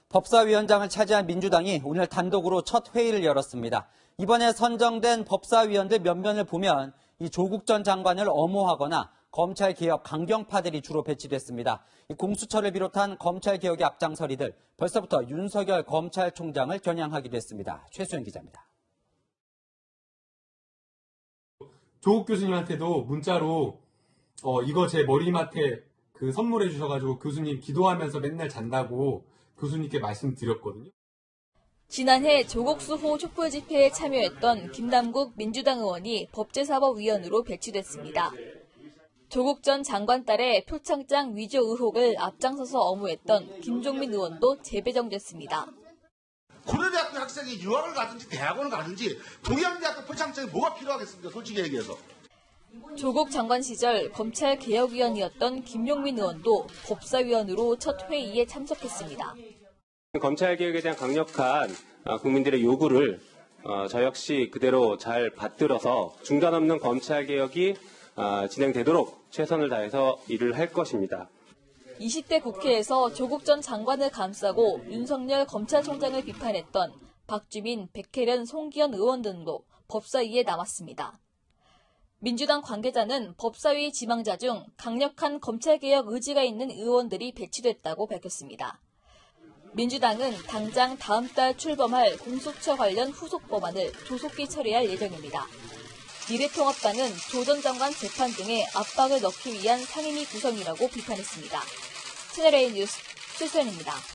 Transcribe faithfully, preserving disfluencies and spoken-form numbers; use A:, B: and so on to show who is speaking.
A: 법사위원장을 차지한 민주당이 오늘 단독으로 첫 회의를 열었습니다. 이번에 선정된 법사위원들 면면을 보면 이 조국 전 장관을 엄호하거나 검찰개혁 강경파들이 주로 배치됐습니다. 이 공수처를 비롯한 검찰개혁의 앞장서리들 벌써부터 윤석열 검찰총장을 겨냥하기도 했습니다. 최수영 기자입니다.
B: 조국 교수님한테도 문자로 어, 이거 제 머리맡에 그 선물해 주셔가지고 교수님 기도하면서 맨날 잔다고 교수님께 말씀드렸거든요.
C: 지난해 조국 수호 촛불 집회에 참여했던 김남국 민주당 의원이 법제사법위원으로 배치됐습니다. 조국 전 장관 딸의 표창장 위조 의혹을 앞장서서 엄호했던 김종민 의원도 재배정됐습니다.
D: 고려대학교 학생이 유학을 가든지 대학원을 가든지 동양대학교 표창장이 뭐가 필요하겠습니까? 솔직히 얘기해서.
C: 조국 장관 시절 검찰개혁위원이었던 김용민 의원도 법사위원으로 첫 회의에 참석했습니다.
E: 검찰개혁에 대한 강력한 국민들의 요구를 저 역시 그대로 잘 받들어서 중단 없는 검찰개혁이 진행되도록 최선을 다해서 일을 할 것입니다.
C: 이십 대 국회에서 조국 전 장관을 감싸고 윤석열 검찰총장을 비판했던 박주민, 백혜련, 송기현 의원 등도 법사위에 남았습니다. 민주당 관계자는 법사위 지망자 중 강력한 검찰개혁 의지가 있는 의원들이 배치됐다고 밝혔습니다. 민주당은 당장 다음 달 출범할 공수처 관련 후속 법안을 조속히 처리할 예정입니다. 미래통합당은 조 전 장관 재판 등에 압박을 넣기 위한 상임위 구성이라고 비판했습니다. 채널A 뉴스 최수연입니다.